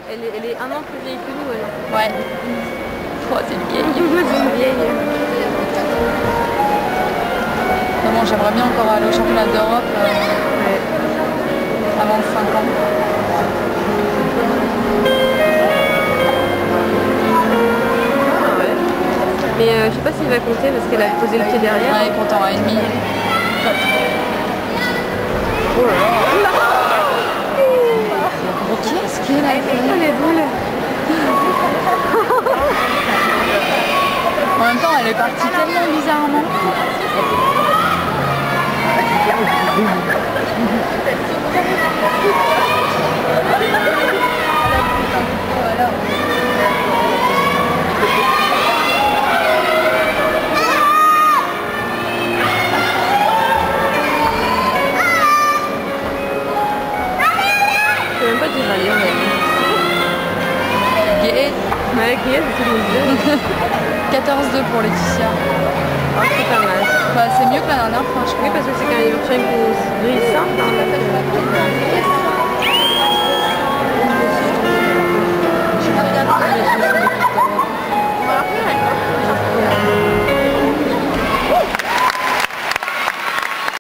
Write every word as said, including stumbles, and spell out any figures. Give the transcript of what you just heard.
Elle est, elle est un an plus vieille que nous, elle. Ouais. Oh, c'est une vieille. C'est une vieille. Mais bon, j'aimerais bien encore aller au championnat d'Europe euh, Ouais. avant cinq ans. Ah ouais. Mais euh, je sais pas s'il va compter parce qu'elle a posé le pied derrière. Ouais, il compte en un et demi. Oh là là. Qu'est-ce qu'elle a fait? Oh les boules. En même temps, elle est partie tellement bizarrement. Je sais même pas dire aller, on a Gay. Ouais, qui est, c'est le quatorze deux pour Laetitia. Ah, c'est pas mal. Bah, c'est mieux que la dernière fois, je Oui, crois. parce que c'est quand même une grille simple. Hein, donc, euh...